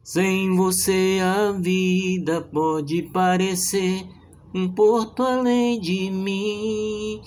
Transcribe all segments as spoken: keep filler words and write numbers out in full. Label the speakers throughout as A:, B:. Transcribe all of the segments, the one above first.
A: Sem você a vida pode parecer um porto além de mim.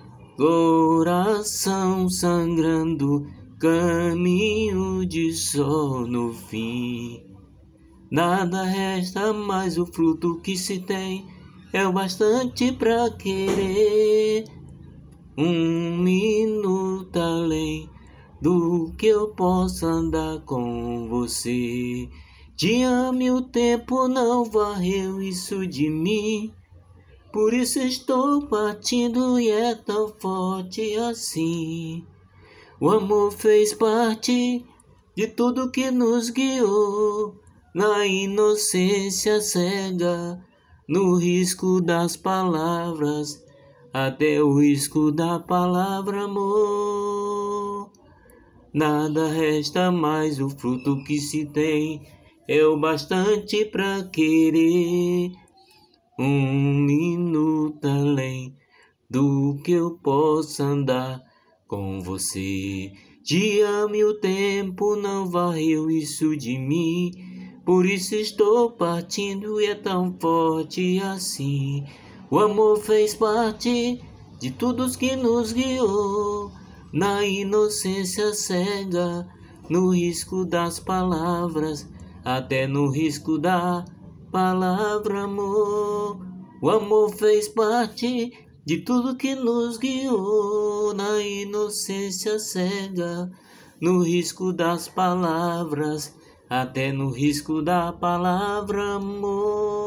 A: Coração sangrando, caminho de sol no fim. Nada resta mais, o fruto que se tem é o bastante pra querer. Um minuto além do que eu possa andar com você. Te amo e o tempo não varreu isso de mim. Por isso estou partindo e é tão forte assim. O amor fez parte de tudo que nos guiou, na inocência cega, no risco das palavras, até o risco da palavra amor. Nada resta mais, o fruto que se tem é o bastante pra querer. Um minuto além do que eu possa andar com você. Te amo e o tempo não varreu isso de mim. Por isso estou partindo e é tão forte assim. O amor fez parte de tudo que nos guiou, na inocência cega, no risco das palavras, até no risco da palavra amor. O amor fez parte de tudo que nos guiou, na inocência cega, no risco das palavras, até no risco da palavra amor.